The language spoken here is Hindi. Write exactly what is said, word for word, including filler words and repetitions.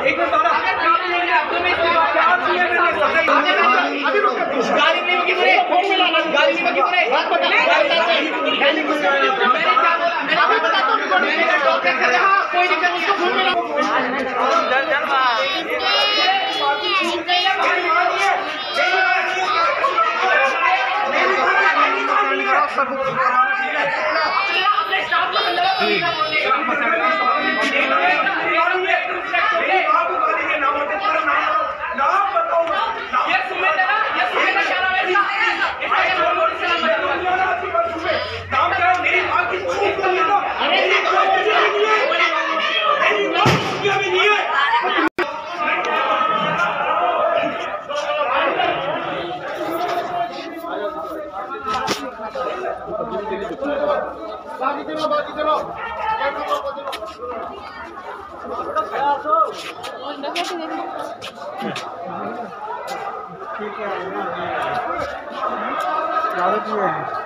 एक मिनट और गाड़ी में की पूरे गाड़ी में की पूरे बात बता मैंने क्या बोला मैंने आपको बता दो मैंने टॉप पे कर रहा कोई दिक्कत नहीं फोन मिला चल चल बा अपने स्टाफ को अंदर बाकी चलो बाकी चलो ठीक है